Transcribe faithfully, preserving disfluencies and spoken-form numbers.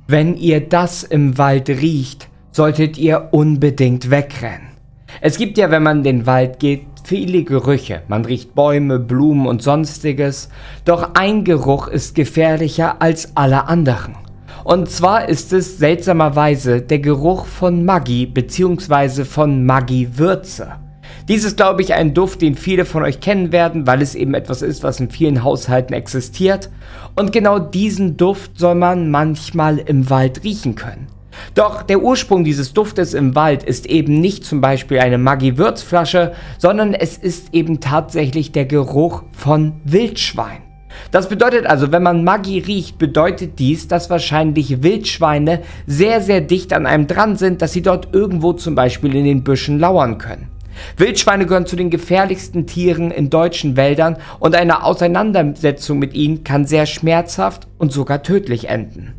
Wenn ihr das im Wald riecht, solltet ihr unbedingt wegrennen. Es gibt ja, wenn man in den Wald geht, viele Gerüche. Man riecht Bäume, Blumen und sonstiges. Doch ein Geruch ist gefährlicher als alle anderen. Und zwar ist es seltsamerweise der Geruch von Maggi bzw. von Maggi-Würze. Dies ist, glaube ich, ein Duft, den viele von euch kennen werden, weil es eben etwas ist, was in vielen Haushalten existiert. Und genau diesen Duft soll man manchmal im Wald riechen können. Doch der Ursprung dieses Duftes im Wald ist eben nicht zum Beispiel eine Maggi-Würzflasche, sondern es ist eben tatsächlich der Geruch von Wildschwein. Das bedeutet also, wenn man Maggi riecht, bedeutet dies, dass wahrscheinlich Wildschweine sehr, sehr dicht an einem dran sind, dass sie dort irgendwo zum Beispiel in den Büschen lauern können. Wildschweine gehören zu den gefährlichsten Tieren in deutschen Wäldern und eine Auseinandersetzung mit ihnen kann sehr schmerzhaft und sogar tödlich enden.